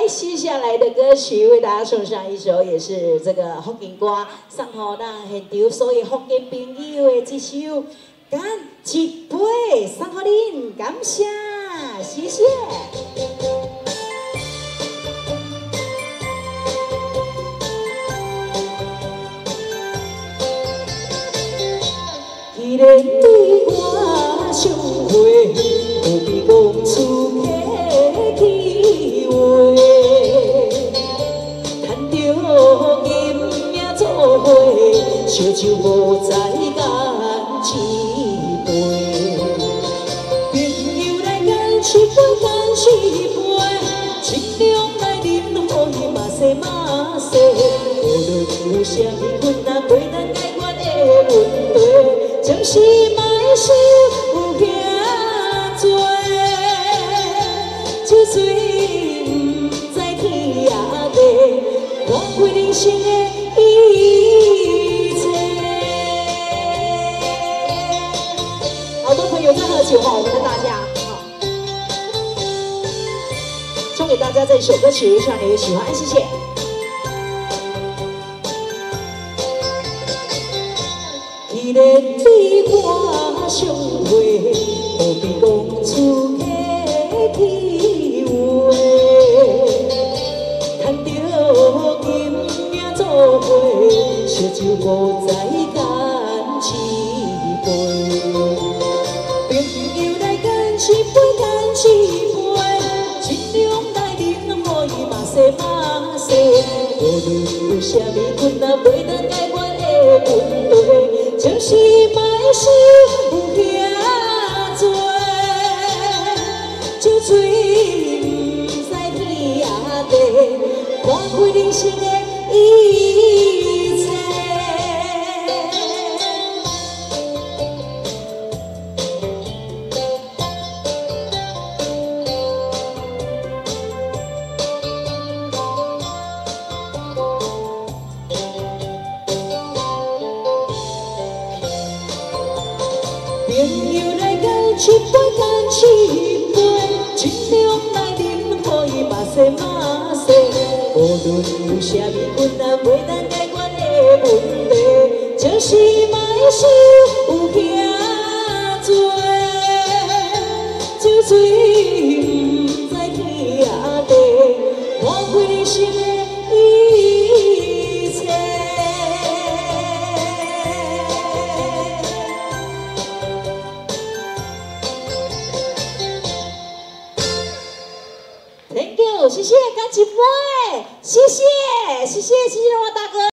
接下来的歌曲为大家送上一首，也是这个福建歌，送给咱现场所有福建朋友的一首《干一杯》，送给您，感谢，谢谢。既然对我伤回，何必讲出客气话？赚着银命做伙，烧酒无再干一杯。朋友来干一杯，干一杯，尽量来饮，好伊嘛西嘛西。无论有啥物困难，袂当解决的问题。暂时莫想有遐多，酒醉不知天涯地，看开人生的一切。好多朋友在喝酒哈，我们的大家好，送给大家这首歌曲，希望你会喜欢，谢谢。既然对我伤回，何必讲出客气话？赚着银命做伙，烧酒无再干一杯。朋友来干一杯，干一杯，尽量来饮，好伊嘛西嘛西。无论有啥物困难，袂当解决的问题。暂时莫想有遐多，酒醉不知天涯地，看开人生的一切。朋友来干一杯，干一杯，尽量来饮，好伊嘛西嘛西。无论有啥物困难，袂当解决的问题，暂时莫想有遐多，酒醉不知天涯地，看开人生的一切。Thank you， 谢谢，干一杯，谢谢，谢谢，谢谢我大哥。